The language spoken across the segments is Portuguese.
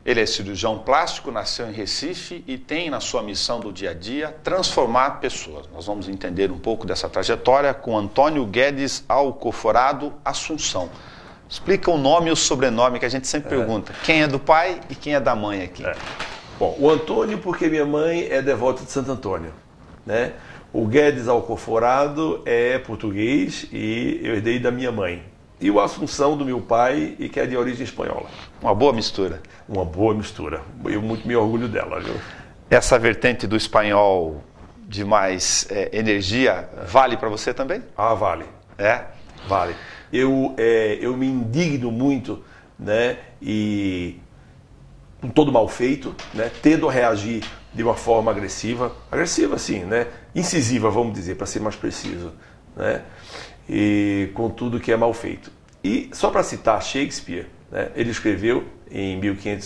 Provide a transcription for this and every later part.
Ele é cirurgião plástico, nasceu em Recife e tem na sua missão do dia a dia transformar pessoas. Nós vamos entender um pouco dessa trajetória com Antônio Guedes Alcoforado Assunção. Explica o nome e o sobrenome que a gente sempre pergunta. Quem é do pai e quem é da mãe aqui? Bom, o Antônio porque minha mãe é devota de Santo Antônio, né? O Guedes Alcoforado é português e eu herdei da minha mãe. E o Assunção do meu pai, e que é de origem espanhola. Uma boa mistura. Uma boa mistura. Eu muito me orgulho dela, viu? Essa vertente do espanhol de mais energia vale para você também? Ah, vale. É? Vale. Eu me indigno muito, né? E com todo mal feito, né? Tendo a reagir de uma forma agressiva. Agressiva, sim, né? Incisiva, vamos dizer, para ser mais preciso, né? E com tudo que é mal feito. E só para citar Shakespeare, né, ele escreveu em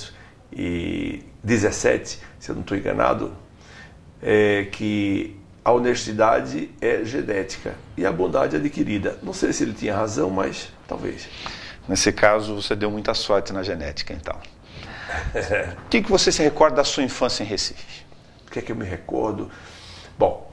1517, se eu não estou enganado, que a honestidade é genética e a bondade é adquirida. Não sei se ele tinha razão, mas talvez. Nesse caso, você deu muita sorte na genética, então. O que você se recorda da sua infância em Recife? O que é que eu me recordo? Bom,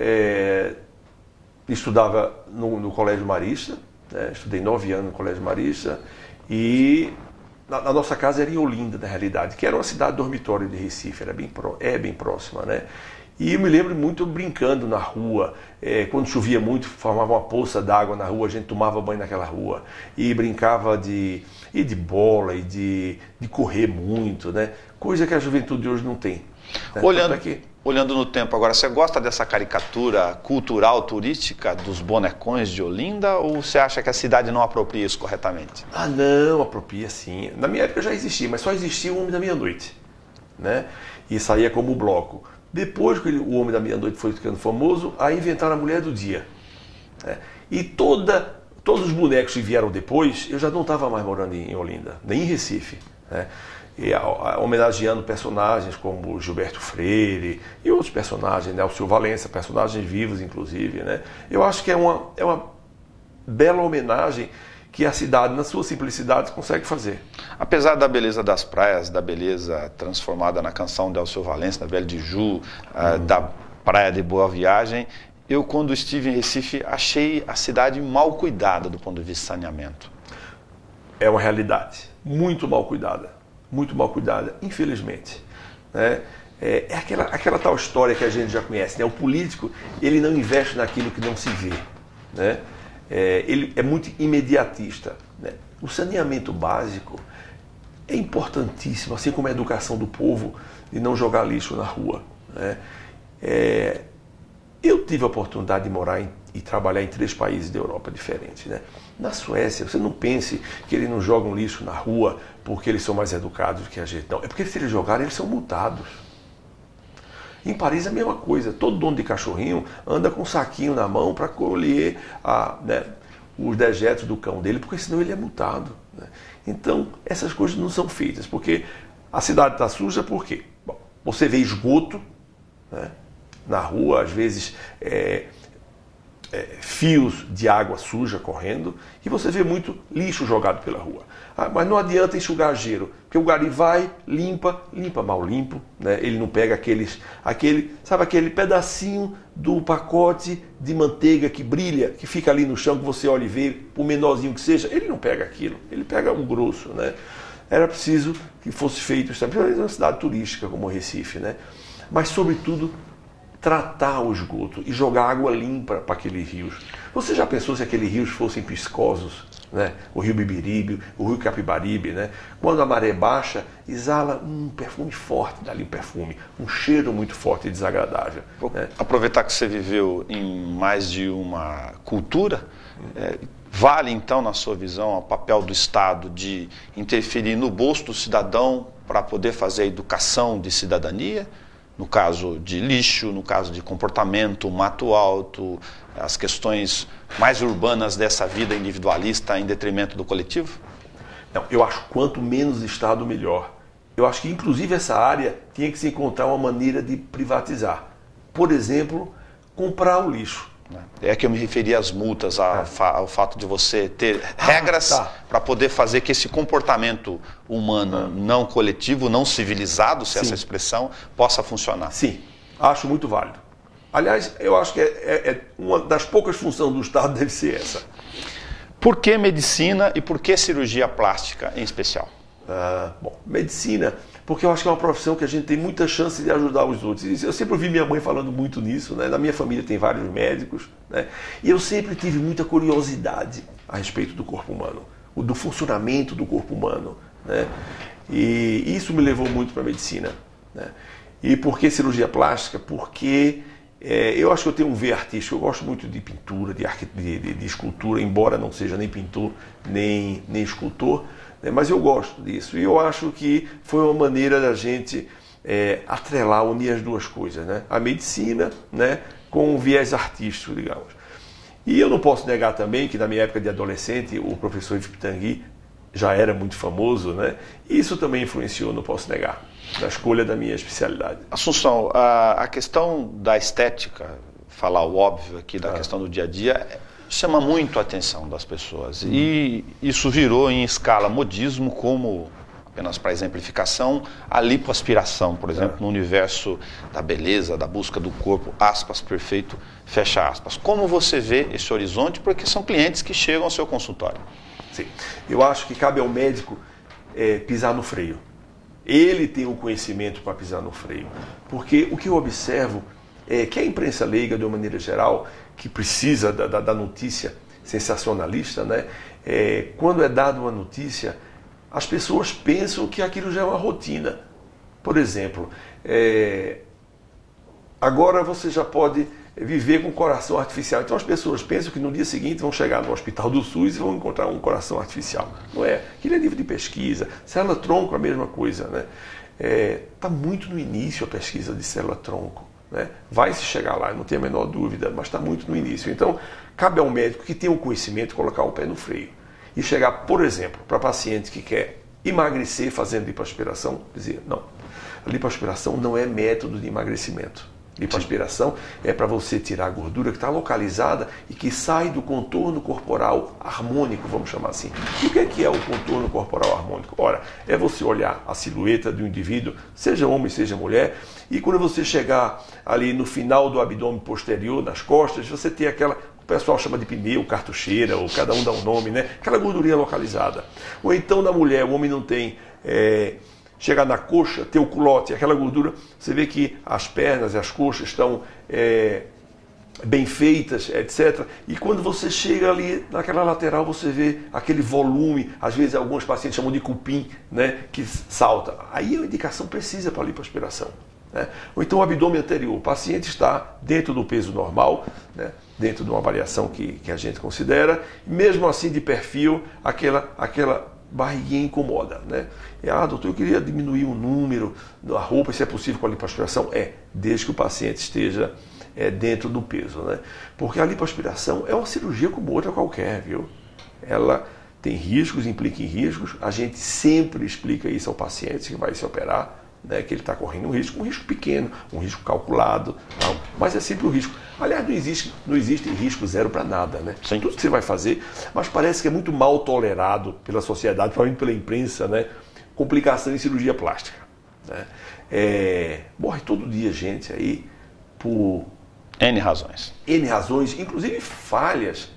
estudava no Colégio Marista, né? Estudei 9 anos no Colégio Marista e a nossa casa era em Olinda, na realidade, que era uma cidade dormitório de Recife, era bem próxima, né? E eu me lembro muito brincando na rua, quando chovia muito, formava uma poça d'água na rua, a gente tomava banho naquela rua e brincava de bola e de correr muito, né? Coisa que a juventude de hoje não tem. Né? Olhando no tempo agora, você gosta dessa caricatura cultural, turística dos bonecões de Olinda ou você acha que a cidade não apropria isso corretamente? Ah, não, apropria sim. Na minha época já existia, mas só existia o Homem da Meia-Noite, né? E saía como bloco. Depois que o Homem da Meia-Noite foi ficando famoso, aí inventaram a Mulher do Dia, né? E todos os bonecos que vieram depois, eu já não estava mais morando em Olinda, nem em Recife, né? E homenageando personagens como Gilberto Freire e outros personagens, né? Alceu Valença, personagens vivos inclusive, né? Eu acho que é uma bela homenagem que a cidade, na sua simplicidade, consegue fazer. Apesar da beleza das praias, da beleza transformada na canção de Alceu Valença, da Belle de Ju, da Praia de Boa Viagem, eu quando estive em Recife achei a cidade mal cuidada do ponto de vista de saneamento. É uma realidade, muito mal cuidada. Muito mal cuidada, infelizmente, né? É aquela tal história que a gente já conhece, né? O político, ele não investe naquilo que não se vê, né? Ele é muito imediatista, né? O saneamento básico é importantíssimo, assim como a educação do povo de não jogar lixo na rua, né? Eu tive a oportunidade de morar e trabalhar em 3 países da Europa diferentes, né? Na Suécia, você não pense que eles não jogam lixo na rua porque eles são mais educados do que a gente. Não, é porque se eles jogarem, eles são multados. Em Paris é a mesma coisa. Todo dono de cachorrinho anda com um saquinho na mão para colher os dejetos do cão dele, porque senão ele é multado, né? Então, essas coisas não são feitas, porque a cidade está suja por quê? Bom, você vê esgoto, né, na rua, às vezes fios de água suja correndo, e você vê muito lixo jogado pela rua. Mas não adianta enxugar gelo, porque o gari vai, limpa mal limpo, né? Ele não pega aquele pedacinho do pacote de manteiga que brilha, que fica ali no chão, que você olha e vê, por menorzinho que seja, ele não pega aquilo, ele pega o grosso, né? Era preciso que fosse feito, principalmente uma cidade turística como o Recife, né? Mas, sobretudo, tratar o esgoto e jogar água limpa para aqueles rios. Você já pensou se aqueles rios fossem piscosos, né? O rio Bibiribe, o rio Capibaribe, né? Quando a maré baixa, exala um perfume forte dali, um cheiro muito forte e desagradável. Vou aproveitar que você viveu em mais de uma cultura. Vale, então, na sua visão, o papel do Estado de interferir no bolso do cidadão para poder fazer a educação de cidadania? No caso de lixo, no caso de comportamento, mato alto, as questões mais urbanas dessa vida individualista em detrimento do coletivo? Não, eu acho que quanto menos Estado, melhor. Eu acho que, inclusive, essa área tinha que se encontrar uma maneira de privatizar. Por exemplo, comprar o lixo. É que eu me referi às multas, ao fato de você ter regras para poder fazer que esse comportamento humano não coletivo, não civilizado, se essa expressão, possa funcionar. Sim, acho muito válido. Aliás, eu acho que uma das poucas funções do Estado deve ser essa. Por que medicina e por que cirurgia plástica em especial? Bom, medicina, porque eu acho que é uma profissão que a gente tem muita chance de ajudar os outros. Eu sempre ouvi minha mãe falando muito nisso, né? Na minha família tem vários médicos, né? E eu sempre tive muita curiosidade a respeito do corpo humano, do funcionamento do corpo humano, né? E isso me levou muito para a medicina, né? E por que cirurgia plástica? Porque eu acho que eu tenho um ver artístico, eu gosto muito de pintura, de escultura, embora não seja nem pintor, nem escultor, né? Mas eu gosto disso. E eu acho que foi uma maneira da gente atrelar, unir as duas coisas, né? A medicina, né, com um viés artístico, digamos. E eu não posso negar também que na minha época de adolescente, o professor Yves Pitangui já era muito famoso, né? E isso também influenciou, não posso negar, na escolha da minha especialidade. Assunção, a questão da estética, falar o óbvio aqui da questão do dia a dia, chama muito a atenção das pessoas. E isso virou em escala modismo, como, apenas para exemplificação, a lipoaspiração, por exemplo, no universo da beleza, da busca do corpo, aspas, perfeito, fecha aspas. Como você vê esse horizonte? Porque são clientes que chegam ao seu consultório. Sim. Eu acho que cabe ao médico pisar no freio. Ele tem o conhecimento para pisar no freio. Porque o que eu observo é que a imprensa leiga, de uma maneira geral, que precisa da notícia sensacionalista, né? Quando é dada uma notícia, as pessoas pensam que aquilo já é uma rotina. Por exemplo, agora você já pode viver com coração artificial. Então as pessoas pensam que no dia seguinte vão chegar no hospital do SUS e vão encontrar um coração artificial. Não é? Aquilo é nível de pesquisa. Célula-tronco, a mesma coisa, né? Está muito no início a pesquisa de célula-tronco, né? Vai se chegar lá, não tenho a menor dúvida, mas está muito no início. Então, cabe ao médico que tem o conhecimento colocar o pé no freio e chegar, por exemplo, para paciente que quer emagrecer fazendo lipoaspiração, dizer, não, a lipoaspiração não é método de emagrecimento. Lipoaspiração é para você tirar a gordura que está localizada e que sai do contorno corporal harmônico, vamos chamar assim. E o que é o contorno corporal harmônico? Ora, é você olhar a silhueta do indivíduo, seja homem, seja mulher, e quando você chegar ali no final do abdômen posterior, nas costas, você tem aquela, o pessoal chama de pneu, cartucheira, ou cada um dá um nome, né? Aquela gordurinha localizada. Ou então na mulher, o homem não tem... chegar na coxa, ter o culote, aquela gordura, você vê que as pernas e as coxas estão bem feitas, etc. E quando você chega ali naquela lateral, você vê aquele volume, às vezes alguns pacientes chamam de cupim, né, que salta. Aí é uma indicação precisa para a lipoaspiração, né? Ou então o abdômen anterior, o paciente está dentro do peso normal, né, dentro de uma variação que a gente considera, mesmo assim de perfil, aquela barriguinha incomoda, né? Doutor, eu queria diminuir o número da roupa, se é possível com a lipoaspiração? Desde que o paciente esteja dentro do peso, né? Porque a lipoaspiração é uma cirurgia como outra qualquer, viu? Ela tem riscos, implica em riscos, a gente sempre explica isso ao paciente que vai se operar, né, que ele está correndo um risco pequeno, um risco calculado, não, mas é sempre um risco. Aliás, não existe risco zero para nada, né? Sim. Tudo que você vai fazer, mas parece que é muito mal tolerado pela sociedade, provavelmente pela imprensa, né? Complicação em cirurgia plástica, né? Morre todo dia gente aí por N razões. N razões, inclusive falhas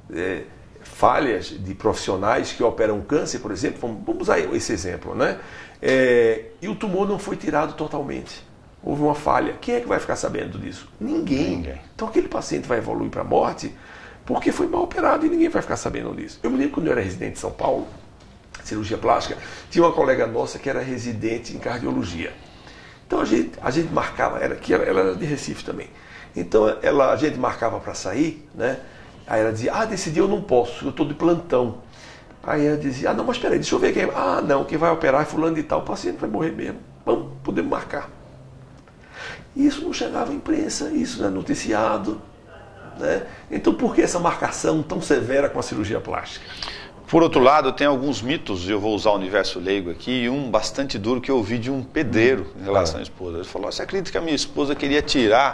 de profissionais que operam câncer, por exemplo, vamos usar esse exemplo, né? E o tumor não foi tirado totalmente. Houve uma falha. Quem é que vai ficar sabendo disso? Ninguém. Então aquele paciente vai evoluir para a morte porque foi mal operado e ninguém vai ficar sabendo disso. Eu me lembro quando eu era residente em São Paulo, cirurgia plástica, tinha uma colega nossa que era residente em cardiologia. Então a gente marcava, ela era de Recife também. Então a gente marcava para sair, né? Aí ela dizia, desse dia eu não posso, eu estou de plantão. Aí ela dizia, não, mas espera aí, deixa eu ver quem... não, quem vai operar é fulano de tal, o paciente vai morrer mesmo. Vamos, podemos marcar. Isso não chegava à imprensa, isso não é noticiado, né? Então por que essa marcação tão severa com a cirurgia plástica? Por outro lado, tem alguns mitos, eu vou usar o universo leigo aqui, e um bastante duro que eu ouvi de um pedreiro em relação à esposa. Ele falou, você acredita que a minha esposa queria tirar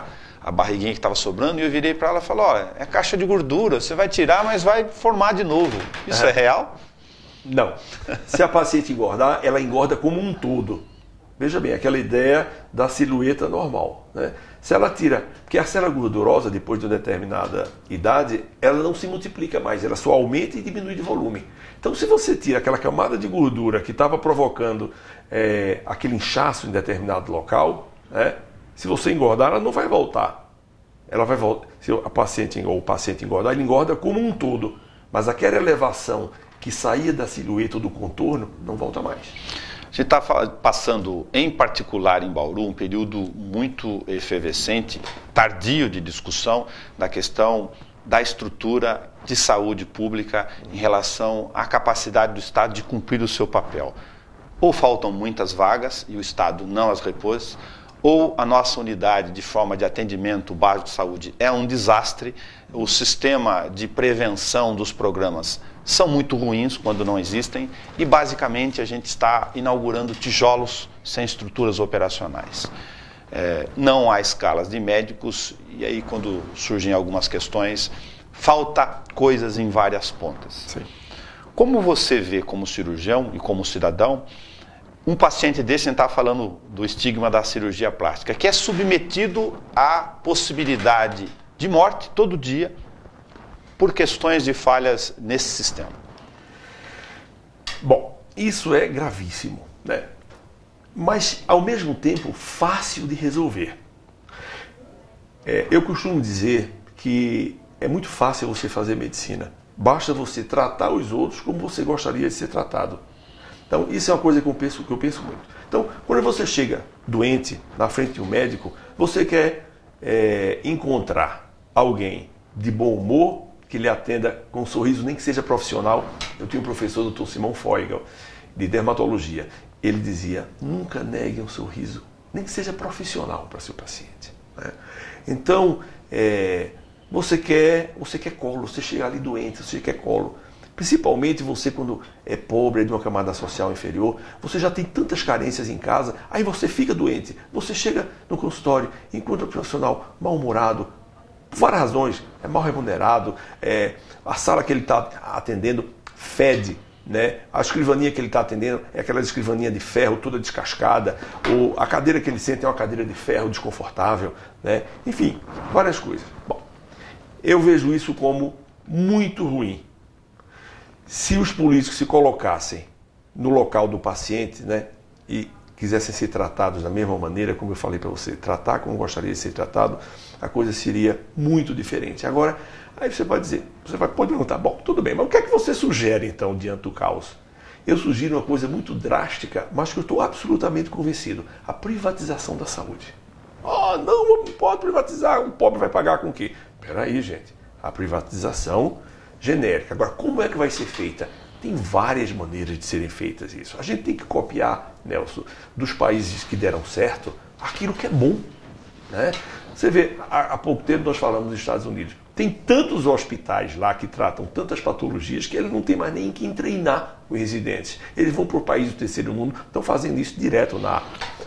a barriguinha que estava sobrando, e eu virei para ela e falei, ó, é caixa de gordura, você vai tirar, mas vai formar de novo. Isso é real? Não. Se a paciente engordar, ela engorda como um todo. Veja bem, aquela ideia da silhueta normal, né? Se ela tira, porque a célula gordurosa, depois de uma determinada idade, ela não se multiplica mais, ela só aumenta e diminui de volume. Então, se você tira aquela camada de gordura que estava provocando aquele inchaço em determinado local, né? Se você engordar, ela não vai voltar. Ela vai voltar. Se a paciente ou o paciente engordar, ele engorda como um todo, mas aquela elevação que saía da silhueta ou do contorno não volta mais. A gente está passando, em particular em Bauru, um período muito efervescente, tardio de discussão da questão da estrutura de saúde pública em relação à capacidade do Estado de cumprir o seu papel. Ou faltam muitas vagas e o Estado não as repôs, ou a nossa unidade de forma de atendimento básico de saúde é um desastre, o sistema de prevenção dos programas são muito ruins quando não existem e basicamente a gente está inaugurando tijolos sem estruturas operacionais. Não há escalas de médicos e aí quando surgem algumas questões, falta coisas em várias pontas. Sim. Como você vê como cirurgião e como cidadão, um paciente desse, a gente está falando do estigma da cirurgia plástica, que é submetido à possibilidade de morte todo dia por questões de falhas nesse sistema? Bom, isso é gravíssimo, né? Mas, ao mesmo tempo, fácil de resolver. Eu costumo dizer que é muito fácil você fazer medicina. Basta você tratar os outros como você gostaria de ser tratado. Então, isso é uma coisa que eu penso muito. Então, quando você chega doente na frente de um médico, você quer encontrar alguém de bom humor, que lhe atenda com um sorriso, nem que seja profissional. Eu tinha um professor, o Dr. Simão Feugel, de dermatologia. Ele dizia, nunca negue um sorriso, nem que seja profissional para seu paciente, né? Então, você quer colo, você chega ali doente, você quer colo. Principalmente você quando é pobre, é de uma camada social inferior, você já tem tantas carências em casa, aí você fica doente. Você chega no consultório, encontra um profissional mal-humorado, por várias razões, é mal remunerado, a sala que ele está atendendo fede, né? A escrivaninha que ele está atendendo é aquela escrivaninha de ferro toda descascada, ou a cadeira que ele senta é uma cadeira de ferro desconfortável, né? Enfim, várias coisas. Bom, eu vejo isso como muito ruim. Se os políticos se colocassem no local do paciente, né, e quisessem ser tratados da mesma maneira, como eu falei para você, tratar como gostaria de ser tratado, a coisa seria muito diferente. Agora, aí você pode dizer, pode perguntar, bom, tudo bem, mas o que é que você sugere então diante do caos? Eu sugiro uma coisa muito drástica, mas que eu estou absolutamente convencido, a privatização da saúde. Não pode privatizar, o pobre vai pagar com o quê? Espera aí, gente, a privatização genérica. Agora, como é que vai ser feita? Tem várias maneiras de serem feitas isso. A gente tem que copiar, Nelson, dos países que deram certo, aquilo que é bom, né? Você vê, há pouco tempo nós falamos dos Estados Unidos. Tem tantos hospitais lá que tratam tantas patologias que eles não têm mais nem quem treinar os residentes. Eles vão para o país do terceiro mundo, estão fazendo isso direto na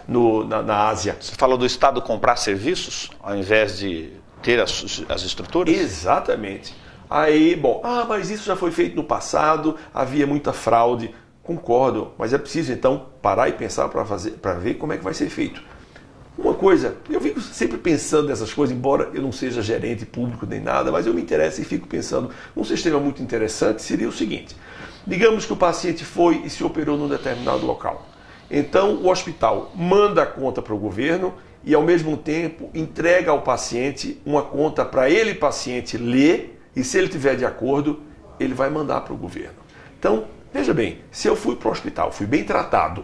Ásia. Você falou do Estado comprar serviços ao invés de ter as estruturas? Exatamente. Aí, bom, mas isso já foi feito no passado, havia muita fraude. Concordo, mas é preciso então parar e pensar para ver como é que vai ser feito. Uma coisa, eu fico sempre pensando nessas coisas, embora eu não seja gerente público nem nada, mas eu me interesso e fico pensando, um sistema muito interessante seria o seguinte, digamos que o paciente foi e se operou num determinado local. Então o hospital manda a conta para o governo e ao mesmo tempo entrega ao paciente uma conta para ele, paciente, ler, e se ele tiver de acordo, ele vai mandar para o governo. Então, veja bem, se eu fui para o hospital, fui bem tratado,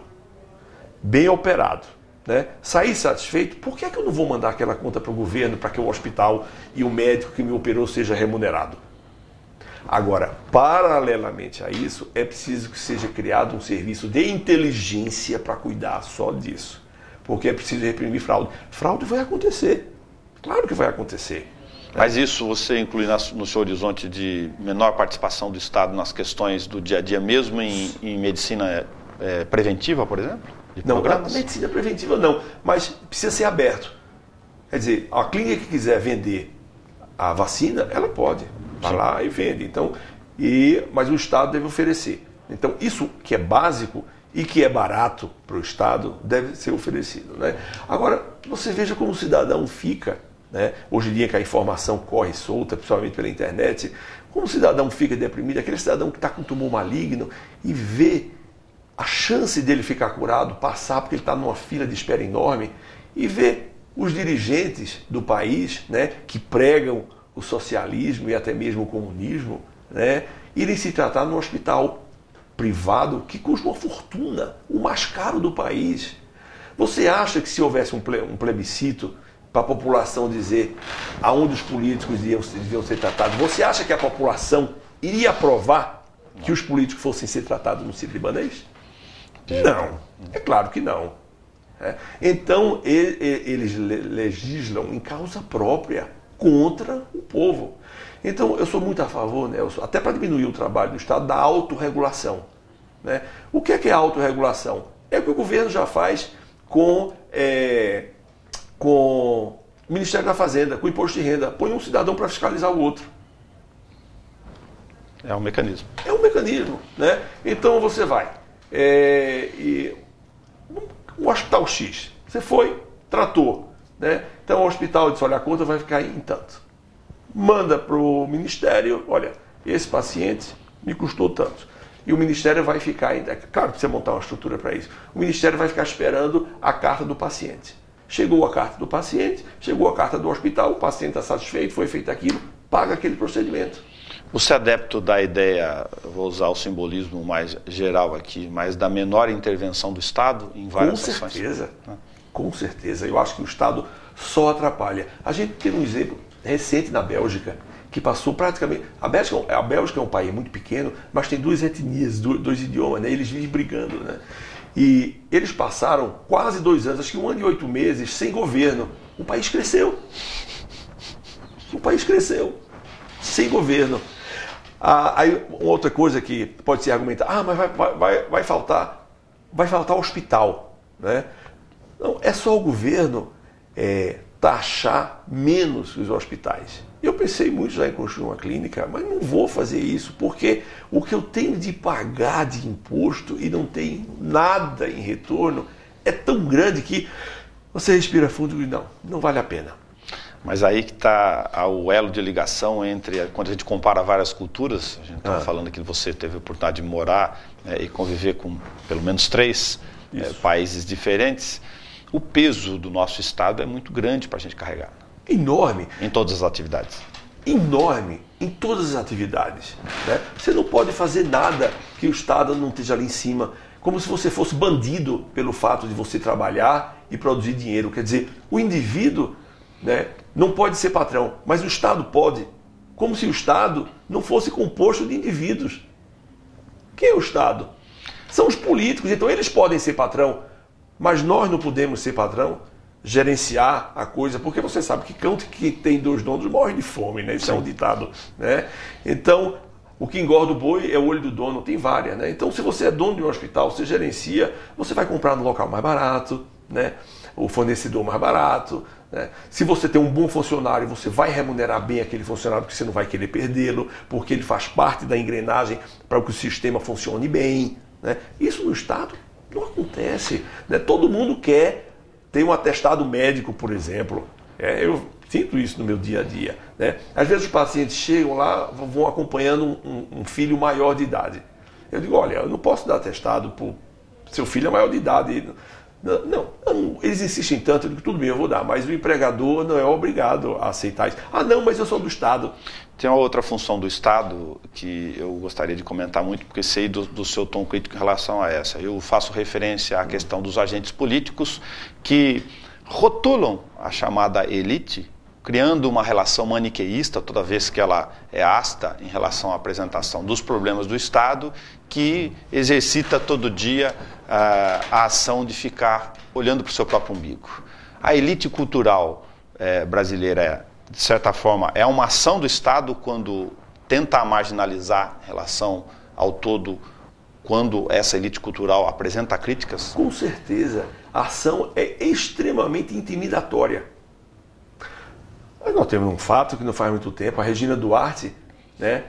bem operado, né? Saí satisfeito, por que é que eu não vou mandar aquela conta para o governo para que o hospital e o médico que me operou seja remunerado? Agora, paralelamente a isso, é preciso que seja criado um serviço de inteligência para cuidar só disso. Porque é preciso reprimir fraude. Fraude vai acontecer. Claro que vai acontecer. Mas isso você inclui no seu horizonte de menor participação do Estado nas questões do dia a dia, mesmo em medicina preventiva, por exemplo? Não, na medicina preventiva não, mas precisa ser aberto. Quer dizer, a clínica que quiser vender a vacina, ela pode. Vai lá e vende. Então, mas o Estado deve oferecer. Então, isso que é básico e que é barato para o Estado deve ser oferecido, né? Agora, você veja como o cidadão fica, né? Hoje em dia que a informação corre solta, principalmente pela internet, como o cidadão fica deprimido, aquele cidadão que está com tumor maligno e vê a chance dele ficar curado passar porque ele está numa fila de espera enorme e vê os dirigentes do país, né, que pregam o socialismo e até mesmo o comunismo, né, irem se tratar num hospital privado que custa uma fortuna, o mais caro do país. Você acha que se houvesse um plebiscito para a população dizer aonde os políticos deviam ser tratados, você acha que a população iria aprovar que os políticos fossem ser tratados no Sírio-Libanês? Não, é claro que não. Então eles legislam em causa própria contra o povo. Então eu sou muito a favor, Nelson, até para diminuir o trabalho do Estado, da autorregulação, né? O que é a autorregulação? É o que o governo já faz com o Ministério da Fazenda, com o Imposto de Renda. Põe um cidadão para fiscalizar o outro. É um mecanismo. É um mecanismo, né? Então você vai. Um hospital X, você foi, tratou, né? Então o hospital disse, olha, a conta vai ficar em tanto. Manda para o Ministério, olha, esse paciente me custou tanto. E o Ministério vai ficar, claro que precisa montar uma estrutura para isso, o Ministério vai ficar esperando a carta do paciente. Chegou a carta do paciente, chegou a carta do hospital, o paciente está satisfeito, foi feito aquilo, paga aquele procedimento. Você é adepto da ideia, vou usar o simbolismo mais geral aqui, mas da menor intervenção do Estado em várias ações? Com certeza, com certeza. Eu acho que o Estado só atrapalha. A gente tem um exemplo recente na Bélgica, que passou praticamente... A Bélgica é um país muito pequeno, mas tem duas etnias, dois idiomas, né? Eles vivem brigando, né? E eles passaram quase 2 anos, acho que 1 ano e 8 meses, sem governo. O país cresceu. O país cresceu. Sem governo. Aí, outra coisa que pode ser argumentada, mas vai faltar hospital, né? Não, é só o governo taxar menos os hospitais. Eu pensei muito já em construir uma clínica, mas não vou fazer isso, porque o que eu tenho de pagar de imposto e não tem nada em retorno é tão grande que você respira fundo e não vale a pena. Mas aí que está o elo de ligação entre, quando a gente compara várias culturas, a gente estava falando que você teve a oportunidade de morar e conviver com pelo menos 3 países diferentes, o peso do nosso Estado é muito grande para a gente carregar. Enorme. Em todas as atividades. Enorme, em todas as atividades, né? Você não pode fazer nada que o Estado não esteja ali em cima, como se você fosse bandido pelo fato de você trabalhar e produzir dinheiro. Quer dizer, o indivíduo, né, não pode ser patrão, mas o Estado pode, como se o Estado não fosse composto de indivíduos. Quem é o Estado? São os políticos, então eles podem ser patrão, mas nós não podemos ser patrão, gerenciar a coisa, porque você sabe que cão que tem 2 donos morre de fome, né? Isso é um ditado, né? Então, o que engorda o boi é o olho do dono, tem várias, né? Então, se você é dono de um hospital, você gerencia, você vai comprar no local mais barato, né? O fornecedor mais barato, né? Se você tem um bom funcionário, você vai remunerar bem aquele funcionário, porque você não vai querer perdê-lo, porque ele faz parte da engrenagem para que o sistema funcione bem, né? Isso no Estado não acontece, né? Todo mundo quer ter um atestado médico, por exemplo. Eu sinto isso no meu dia a dia, né? Às vezes os pacientes chegam lá, vão acompanhando um filho maior de idade. Eu digo, olha, eu não posso dar atestado para seu filho é maior de idade. Não, eles insistem tanto, eu digo, tudo bem, eu vou dar, mas o empregador não é obrigado a aceitar isso. Ah, não, mas eu sou do Estado. Tem uma outra função do Estado que eu gostaria de comentar muito, porque sei do seu tom crítico em relação a essa. Eu faço referência à questão dos agentes políticos que rotulam a chamada elite, criando uma relação maniqueísta, toda vez que ela é asta em relação à apresentação dos problemas do Estado, que exercita todo dia a ação de ficar olhando para o seu próprio umbigo. A elite cultural brasileira, de certa forma, é uma ação do Estado quando tenta marginalizar em relação ao todo, quando essa elite cultural apresenta críticas? Com certeza, a ação é extremamente intimidatória. Mas nós temos um fato que não faz muito tempo, a Regina Duarte, né,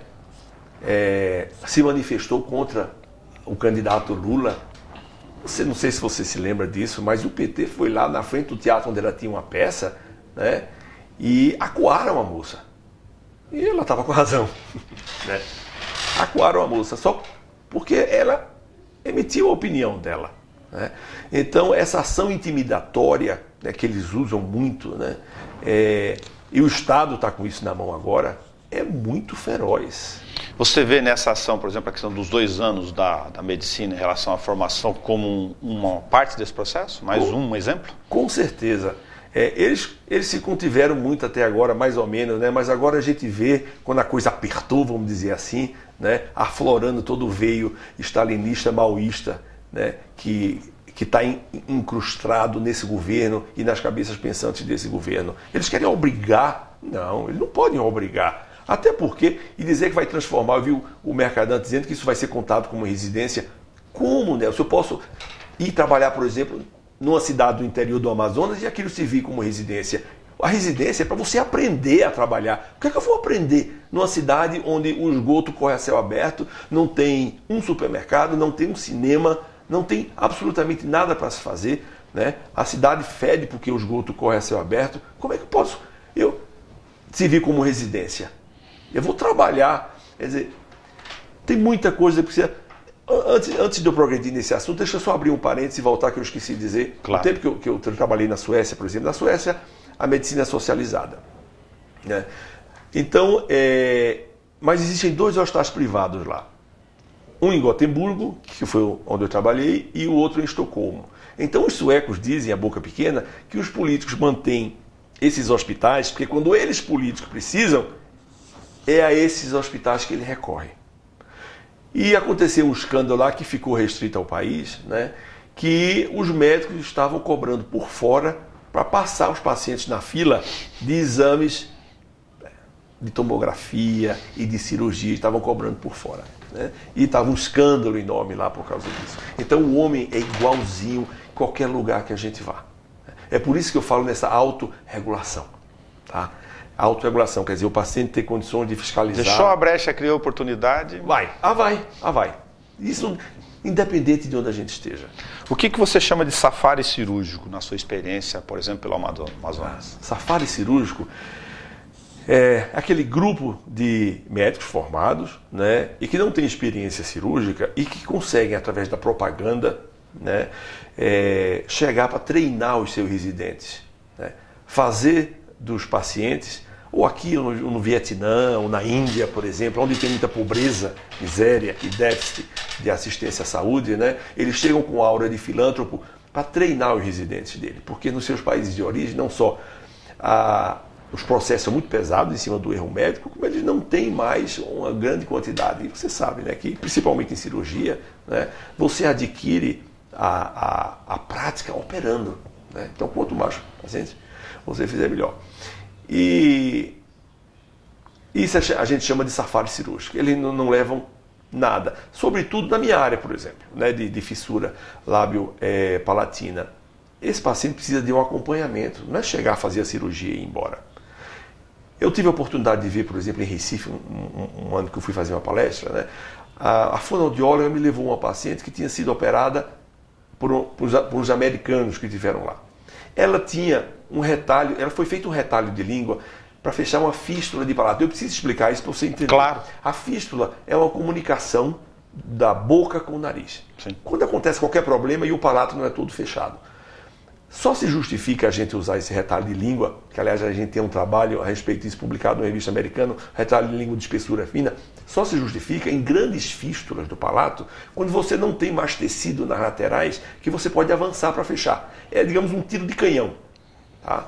se manifestou contra o candidato Lula. Não sei se você se lembra disso, mas o PT foi lá na frente do teatro onde ela tinha uma peça, né, e acuaram a moça. E ela estava com razão. Né? Acuaram a moça só porque ela emitiu a opinião dela. Né? Então, essa ação intimidatória, né, que eles usam muito, né, e o Estado está com isso na mão agora, é muito feroz. Você vê nessa ação, por exemplo, a questão dos 2 anos da medicina em relação à formação como uma parte desse processo? Mais um exemplo? Com certeza. Eles se contiveram muito até agora, mais ou menos, né? Mas agora a gente vê, quando a coisa apertou, vamos dizer assim, né, aflorando todo o veio stalinista, maoísta, né, que está incrustado nesse governo e nas cabeças pensantes desse governo. Eles querem obrigar? Não, eles não podem obrigar. Até porque, e dizer que vai transformar, eu vi o Mercadante dizendo que isso vai ser contado como residência. Como, Nelson? Eu posso ir trabalhar, por exemplo, numa cidade do interior do Amazonas e aquilo servir como residência. A residência é para você aprender a trabalhar. O que é que eu vou aprender numa cidade onde o esgoto corre a céu aberto, não tem um supermercado, não tem um cinema, não tem absolutamente nada para se fazer, né? A cidade fede porque o esgoto corre a céu aberto. Como é que eu posso servir como residência? Eu vou trabalhar. Quer dizer, tem muita coisa que precisa... Antes de eu progredir nesse assunto, deixa eu só abrir um parênteses e voltar que eu esqueci de dizer. Claro. No tempo que eu trabalhei na Suécia, por exemplo, na Suécia a medicina é socializada. Né? Então, mas existem 2 hospitais privados lá. Um em Gotemburgo, que foi onde eu trabalhei, e o outro em Estocolmo. Então os suecos dizem, a boca pequena, que os políticos mantêm esses hospitais, porque quando eles políticos precisam, é a esses hospitais que eles recorrem. E aconteceu um escândalo lá que ficou restrito ao país, né, que os médicos estavam cobrando por fora para passar os pacientes na fila de exames de tomografia e de cirurgia, estavam cobrando por fora. Né? E estava um escândalo enorme lá por causa disso. Então o homem é igualzinho em qualquer lugar que a gente vá. É por isso que eu falo nessa autorregulação. Tá? Autorregulação, quer dizer, o paciente ter condições de fiscalizar. Deixou a brecha, criou oportunidade. Vai. Isso independente de onde a gente esteja. O que você chama de safari cirúrgico, na sua experiência, por exemplo, pelo Amazonas? Safari cirúrgico é aquele grupo de médicos formados, né, e que não tem experiência cirúrgica e que conseguem, através da propaganda, né, chegar para treinar os seus residentes. Né, fazer dos pacientes, ou aqui no Vietnã, ou na Índia, por exemplo, onde tem muita pobreza, miséria e déficit de assistência à saúde, né, eles chegam com aura de filântropo para treinar os residentes dele, porque nos seus países de origem, não só os processos são muito pesados em cima do erro médico, como eles não têm mais uma grande quantidade. E você sabe, né, que principalmente em cirurgia, né, você adquire a prática operando. Né? Então, quanto mais pacientes você fizer, melhor. E isso a gente chama de safari cirúrgico. Eles não levam nada. Sobretudo na minha área, por exemplo, né, de fissura lábio-palatina. Esse paciente precisa de um acompanhamento, não é chegar a fazer a cirurgia e ir embora. Eu tive a oportunidade de ver, por exemplo, em Recife, um ano que eu fui fazer uma palestra, né, a fonoaudióloga me levou uma paciente que tinha sido operada por uns americanos que tiveram lá. Ela tinha um retalho, ela foi feito um retalho de língua para fechar uma fístula de palato. Eu preciso explicar isso para você entender. Claro. A fístula é uma comunicação da boca com o nariz. Sim. Quando acontece qualquer problema e o palato não é todo fechado. Só se justifica a gente usar esse retalho de língua, que aliás a gente tem um trabalho a respeito disso publicado numa revista americana, retalho de língua de espessura fina, só se justifica em grandes fístulas do palato, quando você não tem mais tecido nas laterais, que você pode avançar para fechar. É, digamos, um tiro de canhão. Tá?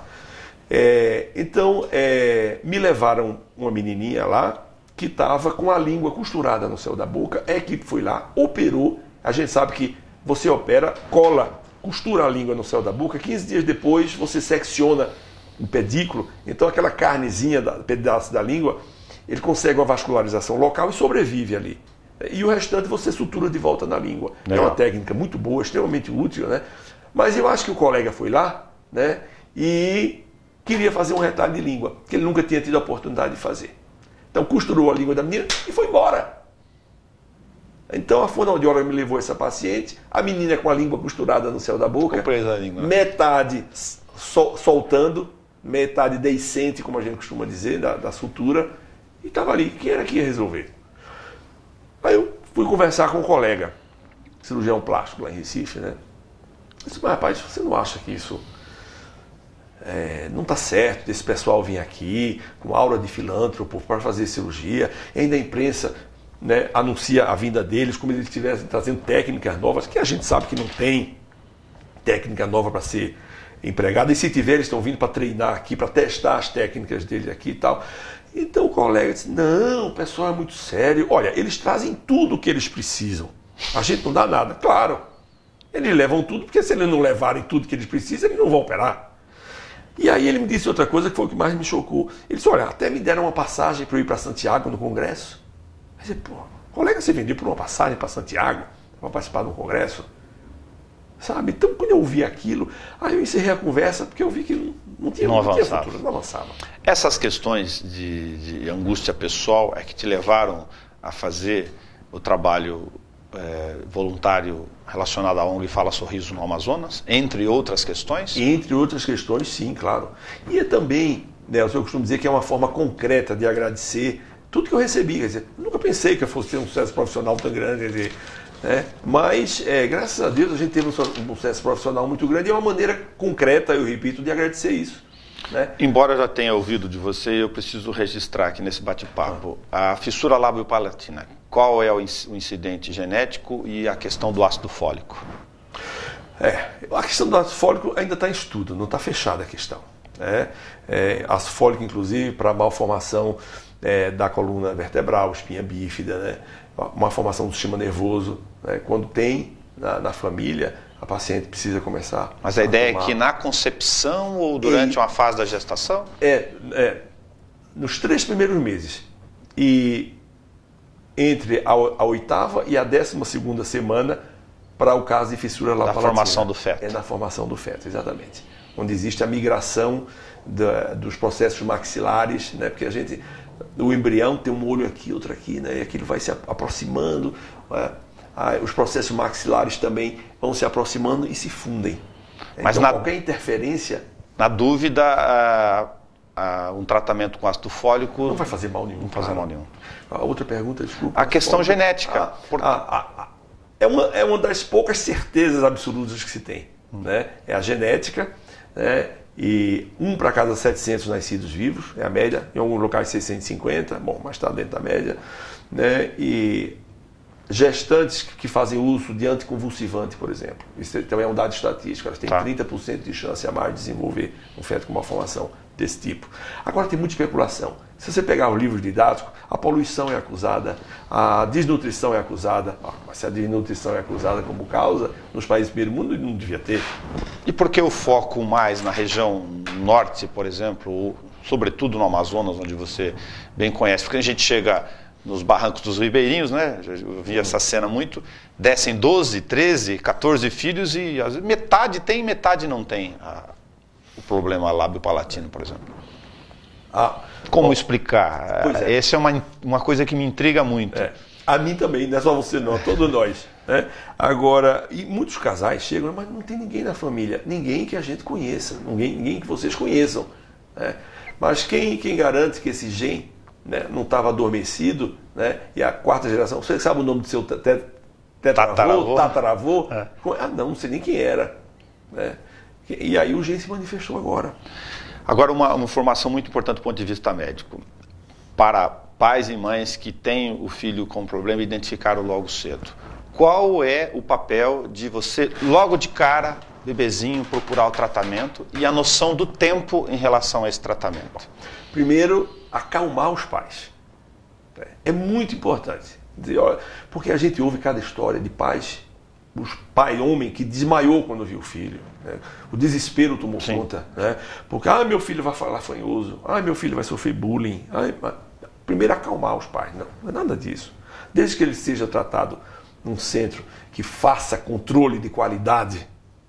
Então, me levaram uma menininha lá, que estava com a língua costurada no céu da boca, a equipe foi lá, operou, a gente sabe que você opera, cola, costura a língua no céu da boca, 15 dias depois você secciona o pedículo, então aquela carnezinha, pedaço da língua, ele consegue uma vascularização local e sobrevive ali. E o restante você sutura de volta na língua. Legal. É uma técnica muito boa, extremamente útil, né? Mas eu acho que o colega foi lá, né? E queria fazer um retalho de língua, que ele nunca tinha tido a oportunidade de fazer. Então costurou a língua da menina e foi embora. Então a fonoaudióloga me levou essa paciente, a menina com a língua costurada no céu da boca, metade soltando, metade deiscente, como a gente costuma dizer, da sutura, e estava ali. Quem era que ia resolver? Aí eu fui conversar com um colega, cirurgião plástico lá em Recife, né? Eu disse, mas rapaz, você não acha que isso não está certo desse pessoal vir aqui com aura de filântropo para fazer cirurgia, e ainda a imprensa, né, anuncia a vinda deles como se eles estivessem trazendo técnicas novas, que a gente sabe que não tem técnica nova para ser empregada, e se tiver, eles estão vindo para treinar aqui, para testar as técnicas deles aqui e tal. Então o colega disse, não, o pessoal é muito sério, olha, eles trazem tudo o que eles precisam, a gente não dá nada. Claro, eles levam tudo, porque se eles não levarem tudo que eles precisam, eles não vão operar. E aí ele me disse outra coisa que foi o que mais me chocou. Ele disse, olha, até me deram uma passagem para eu ir para Santiago no congresso. Eu disse, pô, colega, você vendeu por uma passagem para Santiago para participar de um congresso? Sabe? Então, quando eu vi aquilo, aí eu encerrei a conversa, porque eu vi que não tinha futuro, não avançava. Essas questões de angústia pessoal é que te levaram a fazer o trabalho voluntário relacionado à ONG Fala Sorriso no Amazonas, entre outras questões? Entre outras questões, sim, claro. E também, né, eu costumo dizer que é uma forma concreta de agradecer tudo que eu recebi. Quer dizer, eu nunca pensei que eu fosse ter um sucesso profissional tão grande, quer dizer, né? Mas, graças a Deus, a gente teve um sucesso profissional muito grande e é uma maneira concreta, eu repito, de agradecer isso. Né? Embora eu já tenha ouvido de você, eu preciso registrar aqui nesse bate-papo a fissura lábio-palatina. Qual é o incidente genético e a questão do ácido fólico? A questão do ácido fólico ainda está em estudo, não está fechada a questão. Ácido fólico, inclusive, para malformação da coluna vertebral, espinha bífida, né? Uma formação do sistema nervoso. Né? Quando tem na família, a paciente precisa começar. Mas a ideia é que na concepção ou durante uma fase da gestação? Nos 3 primeiros meses. E entre a 8ª e a 12ª semana, para o caso de fissura lábio-palatina. Na formação do feto. Na formação do feto, exatamente. Onde existe a migração dos processos maxilares, né? Porque o embrião tem um olho aqui, outro aqui, né? E aquilo vai se aproximando. Os processos maxilares também vão se aproximando e se fundem. Mas então, qualquer interferência... Na dúvida, um tratamento com ácido fólico... Não vai fazer mal nenhum. Não fazer mal nenhum. A outra pergunta, desculpa. A questão genética. É uma das poucas certezas absolutas que se tem. Né? É a genética, né? E 1 para cada 700 nascidos vivos, é a média. Em alguns locais 650, mas está dentro da média. Né? E gestantes que fazem uso de anticonvulsivante, por exemplo. Isso também é um dado estatístico. Elas têm 30% de chance a mais de desenvolver um feto com uma formação desse tipo. Agora tem muita especulação. Se você pegar os livros didáticos, a poluição é acusada, a desnutrição é acusada. Mas se a desnutrição é acusada como causa, nos países do primeiro mundo não devia ter. E por que o foco mais na região norte, por exemplo, ou sobretudo no Amazonas, onde você bem conhece? Porque a gente chega nos barrancos dos ribeirinhos, né? Eu vi essa cena muito, descem 12, 13, 14 filhos e às vezes, metade tem, metade não tem o problema lábio-palatino, por exemplo. Como explicar? Essa é uma coisa que me intriga muito. A mim também, não é só você não, todos nós. Né? Agora, e muitos casais chegam, mas não tem ninguém na família, ninguém que a gente conheça, ninguém que vocês conheçam. Né? Mas quem garante que esse gene, né, não estava adormecido, né, e a 4ª geração, você sabe o nome do seu tataravô? Não sei nem quem era. Né? E aí o gene se manifestou agora. Agora, uma informação muito importante do ponto de vista médico. Para pais e mães que têm o filho com problema, identificaram logo cedo. Qual é o papel de você, logo de cara, bebezinho, procurar o tratamento e a noção do tempo em relação a esse tratamento? Primeiro, acalmar os pais. É muito importante. Porque a gente ouve cada história de pais, homem que desmaiou quando viu o filho. Né? O desespero tomou conta. Né? Porque, meu filho vai falar fanhoso, meu filho vai sofrer bullying. Primeiro, acalmar os pais. Não é nada disso. Desde que ele seja tratado num centro que faça controle de qualidade,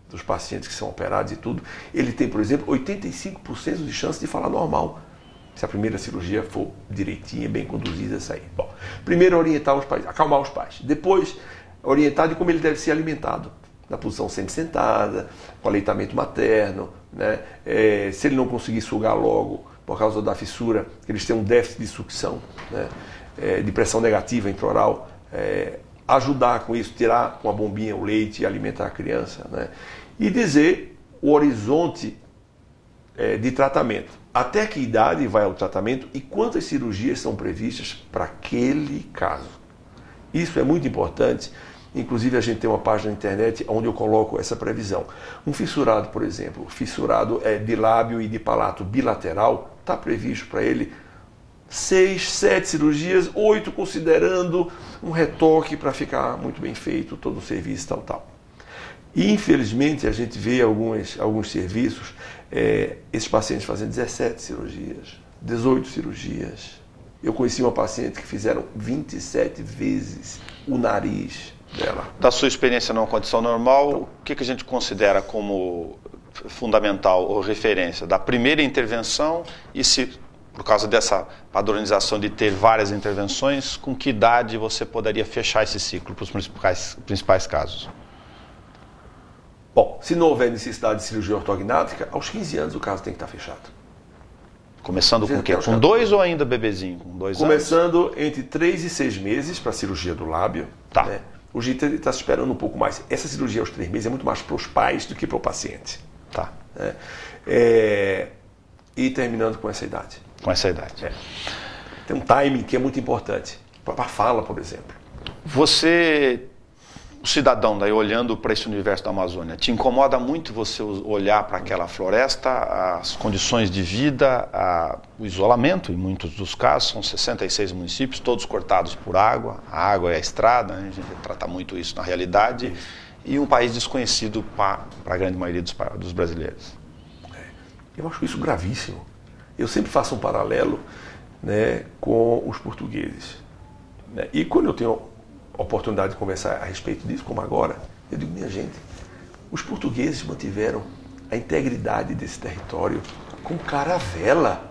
dos pacientes que são operados e tudo, ele tem, por exemplo, 85% de chance de falar normal, se a primeira cirurgia for direitinha, bem conduzida, sair. Bom, primeiro orientar os pais, acalmar os pais. Depois, orientar de como ele deve ser alimentado, na posição sempre sentada, com aleitamento materno, né? Se ele não conseguir sugar logo, por causa da fissura, eles têm um déficit de sucção, né? De pressão negativa intraoral, ajudar com isso, tirar com a bombinha o leite e alimentar a criança, né? E dizer o horizonte de tratamento. Até que idade vai o tratamento e quantas cirurgias são previstas para aquele caso. Isso é muito importante. Inclusive a gente tem uma página na internet onde eu coloco essa previsão. Um fissurado, por exemplo, fissurado de lábio e de palato bilateral, está previsto para ele 6, 7 cirurgias, 8 considerando um retoque para ficar muito bem feito todo o serviço tal. E infelizmente a gente vê alguns serviços, esses pacientes fazendo 17 cirurgias, 18 cirurgias. Eu conheci uma paciente que fizeram 27 vezes o nariz dela. Da sua experiência numa condição normal, então, o que a gente considera como fundamental ou referência? Da primeira intervenção e se, por causa dessa padronização de ter várias intervenções, com que idade você poderia fechar esse ciclo para os principais casos? Bom, se não houver necessidade de cirurgia ortognática, aos 15 anos o caso tem que estar fechado. Começando com o quê? Com 2 ou ainda bebezinho? Com 2 anos? Começando entre 3 e 6 meses para a cirurgia do lábio. Tá. Né? O jeito está se esperando um pouco mais. Essa cirurgia aos 3 meses é muito mais para os pais do que para o paciente. Tá. Né? E terminando com essa idade. Com essa idade. Tem um timing que é muito importante. Para a fala, por exemplo. Você, o cidadão daí olhando para esse universo da Amazônia, te incomoda muito você olhar para aquela floresta, as condições de vida, o isolamento, em muitos dos casos, são 66 municípios, todos cortados por água, a água é a estrada, né? A gente trata muito isso na realidade, e um país desconhecido para a grande maioria dos brasileiros. Eu acho isso gravíssimo. Eu sempre faço um paralelo, né, com os portugueses. Né? E quando eu tenho oportunidade de conversar a respeito disso, como agora, eu digo, minha gente, os portugueses mantiveram a integridade desse território com caravela.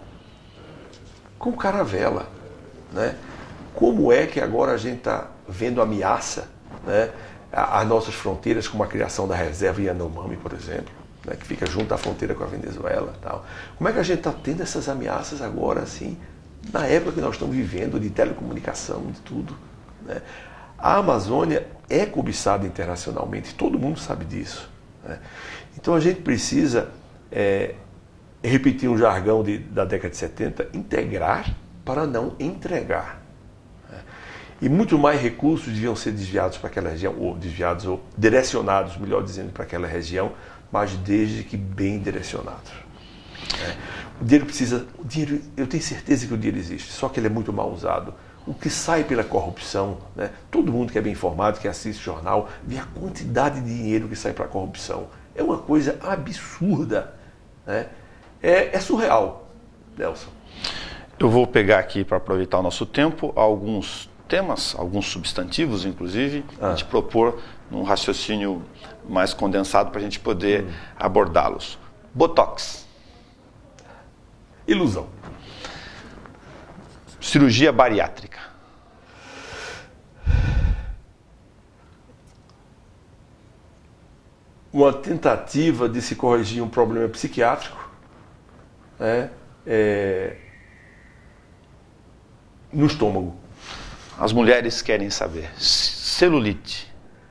Com caravela. Né? Como é que agora a gente está vendo ameaça, né, às nossas fronteiras, como a criação da reserva Yanomami, por exemplo, né, que fica junto à fronteira com a Venezuela. Tal. Como é que a gente está tendo essas ameaças agora, assim, na época que nós estamos vivendo, de telecomunicação, de tudo, né? A Amazônia é cobiçada internacionalmente, todo mundo sabe disso. Né? Então a gente precisa, repetir um jargão da década de 70, integrar para não entregar. Né? E muito mais recursos deviam ser desviados para aquela região, ou direcionados, melhor dizendo, para aquela região, mas desde que bem direcionados. Né? O dinheiro, eu tenho certeza que o dinheiro existe, só que ele é muito mal usado. O que sai pela corrupção, né? Todo mundo que é bem informado, que assiste jornal, vê a quantidade de dinheiro que sai para a corrupção. É uma coisa absurda. Né? É surreal, Nelson. Eu vou pegar aqui, para aproveitar o nosso tempo, alguns temas, alguns substantivos, inclusive, a gente propor num raciocínio mais condensado para a gente poder abordá-los. Botox. Ilusão. Cirurgia bariátrica. Uma tentativa de se corrigir um problema psiquiátrico, né, no estômago. As mulheres querem saber. Celulite.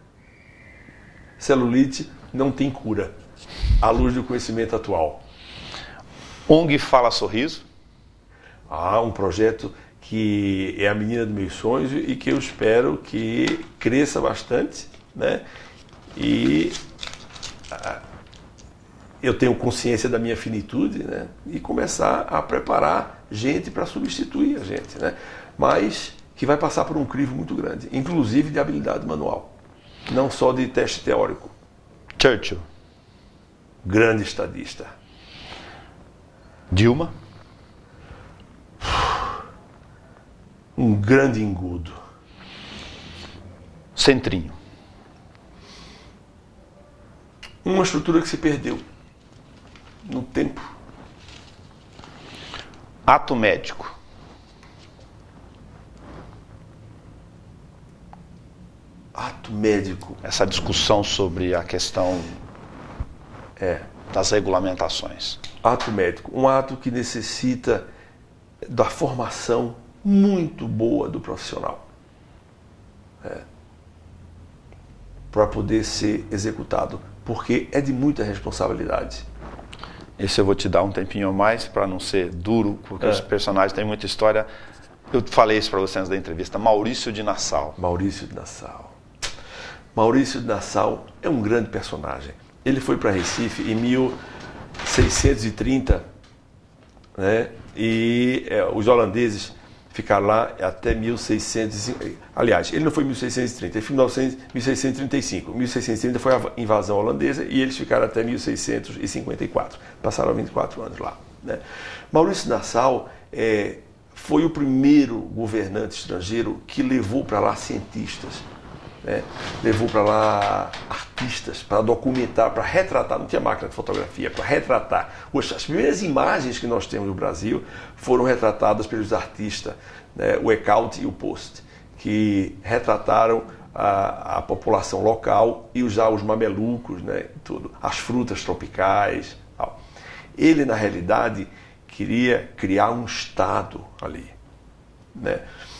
Celulite não tem cura, à luz do conhecimento atual. ONG Fala Sorriso. Um projeto que é a menina dos meus sonhos e que eu espero que cresça bastante, né? E eu tenho consciência da minha finitude, né? E começar a preparar gente para substituir a gente, né? Mas que vai passar por um crivo muito grande, inclusive de habilidade manual, não só de teste teórico. Churchill. Grande estadista. Dilma. Um grande engodo. Centrinho. Uma estrutura que se perdeu no tempo. Ato médico. Ato médico. Essa discussão sobre a questão das regulamentações. Ato médico. Um ato que necessita da formação muito boa do profissional. Para poder ser executado. Porque é de muita responsabilidade. Esse eu vou te dar um tempinho a mais para não ser duro, porque os personagens têm muita história. Eu falei isso para você antes da entrevista. Maurício de Nassau. Maurício de Nassau. Maurício de Nassau é um grande personagem. Ele foi para Recife em 1630, né? E os holandeses ficaram lá até 1650. Aliás, ele não foi em 1630, ele foi em 1635. 1630 foi a invasão holandesa e eles ficaram até 1654. Passaram 24 anos lá, né? Maurício de Nassau foi o primeiro governante estrangeiro que levou para lá cientistas, né? Levou para lá artistas para documentar, para retratar, não tinha máquina de fotografia, para retratar. As primeiras imagens que nós temos no Brasil foram retratadas pelos artistas, né? O Ecaute e o Post, que retrataram a população local e já os mamelucos, né? Tudo, as frutas tropicais. Tal. Ele, na realidade, queria criar um Estado ali, né?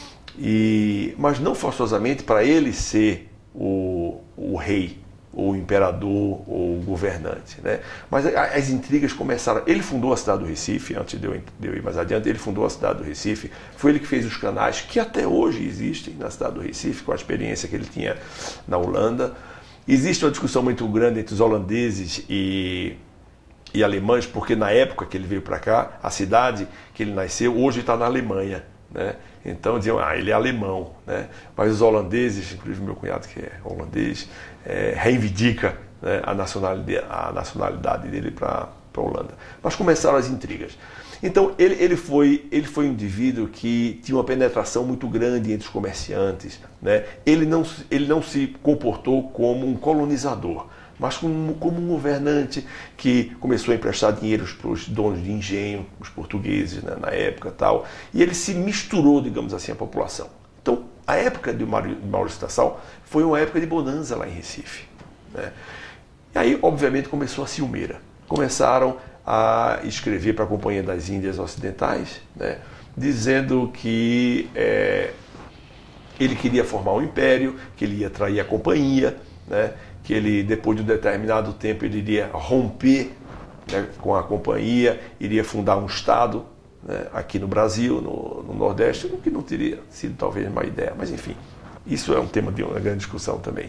Mas não forçosamente para ele ser o rei, ou o imperador, ou o governante, né? Mas as intrigas começaram. Ele fundou a cidade do Recife, antes de eu ir mais adiante, ele fundou a cidade do Recife, foi ele que fez os canais que até hoje existem na cidade do Recife, com a experiência que ele tinha na Holanda. Existe uma discussão muito grande entre os holandeses e alemães, porque na época que ele veio para cá, a cidade que ele nasceu, hoje está na Alemanha, né? Então diziam, ele é alemão, né? Mas os holandeses, inclusive meu cunhado que é holandês, reivindica, né, a nacionalidade dele para a Holanda. Mas começaram as intrigas. Então ele foi um indivíduo que tinha uma penetração muito grande entre os comerciantes, né? Ele não se comportou como um colonizador, mas como um governante que começou a emprestar dinheiro para os donos de engenho, os portugueses, né, na época tal, e ele se misturou, digamos assim, à população. Então, a época de Maurício de Nassau foi uma época de bonança lá em Recife, né? E aí, obviamente, começou a ciumeira. Começaram a escrever para a Companhia das Índias Ocidentais, né, dizendo que ele queria formar um império, que ele ia trair a companhia, né, que ele, depois de um determinado tempo, ele iria romper, né, com a companhia, iria fundar um Estado, né, aqui no Brasil, no Nordeste, o que não teria sido talvez uma ideia, mas enfim, isso é um tema de uma grande discussão também.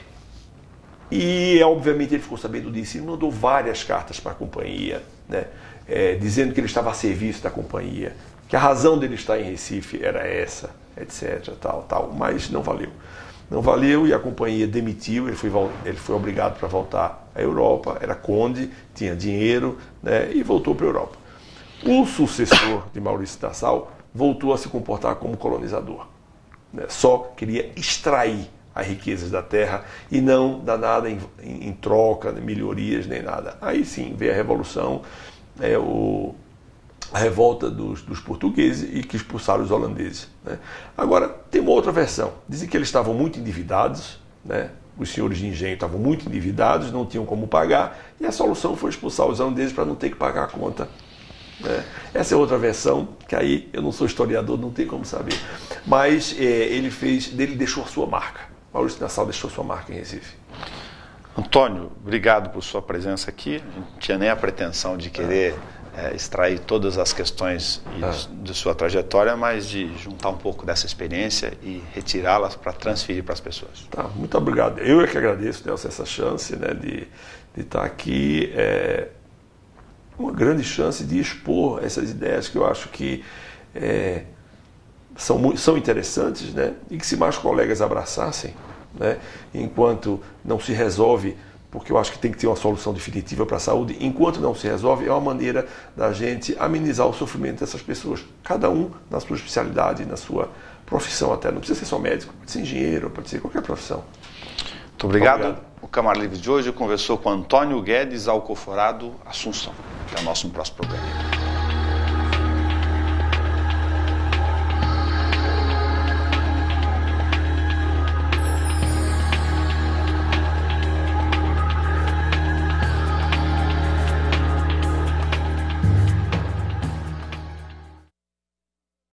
E, obviamente, ele ficou sabendo disso e mandou várias cartas para a companhia, né, dizendo que ele estava a serviço da companhia, que a razão dele estar em Recife era essa, etc, tal, mas não valeu. Não valeu e a companhia demitiu, ele foi obrigado para voltar à Europa, era conde, tinha dinheiro, né, e voltou para a Europa. O sucessor de Maurício de Nassau voltou a se comportar como colonizador, né, só queria extrair as riquezas da terra e não dar nada em troca, melhorias, nem nada. Aí sim veio a Revolução, a revolta dos portugueses e que expulsaram os holandeses, né? Agora, tem uma outra versão. Dizem que eles estavam muito endividados, né? Os senhores de engenho estavam muito endividados, não tinham como pagar, e a solução foi expulsar os holandeses para não ter que pagar a conta, né? Essa é outra versão, que aí eu não sou historiador, não tem como saber. Mas ele deixou a sua marca. Maurício de Nassau deixou sua marca em Recife. Antônio, obrigado por sua presença aqui. Não tinha nem a pretensão de querer extrair todas as questões de sua trajetória, mas de juntar um pouco dessa experiência e retirá-las para transferir para as pessoas. Tá, muito obrigado. Eu é que agradeço, Nelson, essa chance, né, de estar aqui. Uma grande chance de expor essas ideias que eu acho que são interessantes, né, e que se mais colegas abraçassem, né, enquanto não se resolve, porque eu acho que tem que ter uma solução definitiva para a saúde, enquanto não se resolve, é uma maneira da gente amenizar o sofrimento dessas pessoas, cada um na sua especialidade, na sua profissão até, não precisa ser só médico, pode ser engenheiro, pode ser qualquer profissão. Muito obrigado. O Câmara Livre de hoje conversou com Antônio Guedes Alcoforado Assunção. Até o nosso próximo programa.